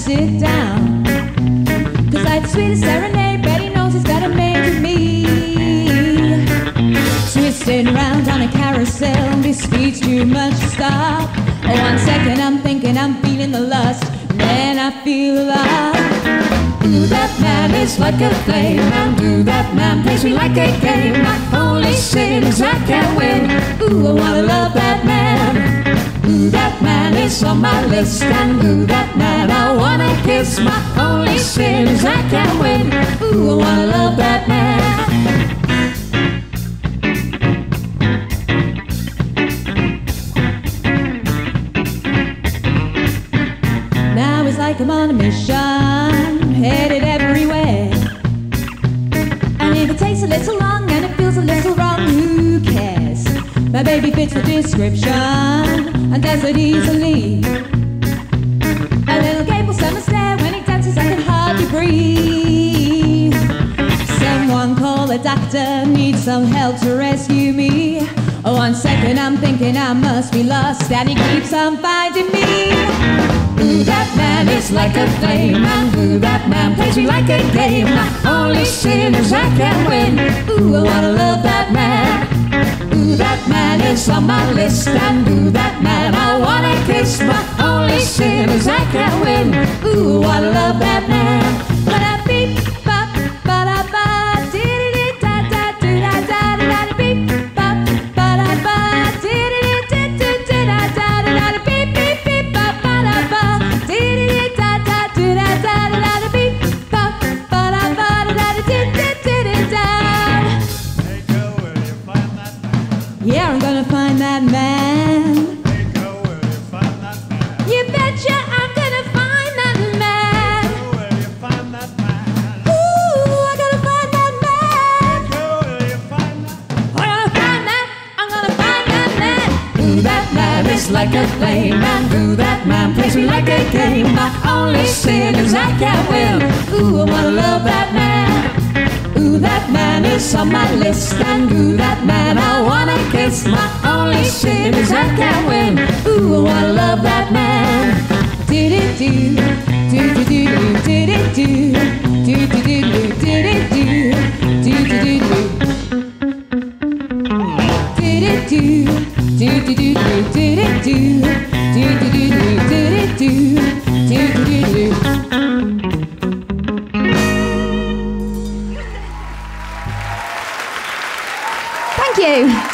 sit down. Cause like the sweetest serenade, Betty knows it's got a made of me. Twisting around on a carousel, this speed's too much to stop. Oh, 1 second I'm thinking I'm feeling the lust, then I feel alive. Ooh, that man is like a flame, and ooh, that man plays me like a game. My only sin is I can't win. Ooh, I wanna love that man. Ooh, that man is on my list, and ooh, that man I wanna kiss. My only sin is I can't win. Ooh, I wanna love that man. Now it's like I'm on a mission, headed everywhere. And if it takes a little long and it feels a little wrong, who cares? My baby fits the description and does it easily. A little gable summer stare, when he dances I can hardly breathe. Someone call a doctor, need some help to rescue me. Oh, 1 second I'm thinking I must be lost, and he keeps on finding me. Ooh, that man is like a flame, and ooh, that man plays me like a game. My only sin is I can't win. Ooh, I wanna love that man. Ooh, that man is on my list, and ooh, that man I wanna kiss. My only sin is I can't win. Ooh, I wanna love that man. Ba-da-beep, bop, ba-da-ba, dee-dee-dee-da-da-doo-da-da-da-da, beep, bop, ba-da-ba, dee-dee-dee-dee-dee-da-da-da-da, beep, beep, beep, bop, ba-da-ba, dee-dee-dee-da-da-doo-da-da-da-da, beep, bop, ba-da-ba-da-da-da, dee-dee-dee-dee-da. Yeah, I'm gonna find that man. Hey, girl, will you find that man? You betcha I'm gonna find that man. Girl, will you find that man? Ooh, I gotta find that man. Girl, will you find that? I'm gonna find that man. Ooh, that man is like a flame, and ooh, that man plays me like a game. My only sin is I can't win. Ooh, I wanna love that man. Ooh, that man is on my list, and ooh, that man I wanna kiss. My only sin is I can't win. Ooh, I wanna love that man. Do-do-do, do-do-do-do, do-do-do, do-do-do-do, do-do-do, do-do-do-do. Do-do-do, do-do-do-do, do-do-do, do-do-do-do, do-do-do, do-do-do-do. Thank you.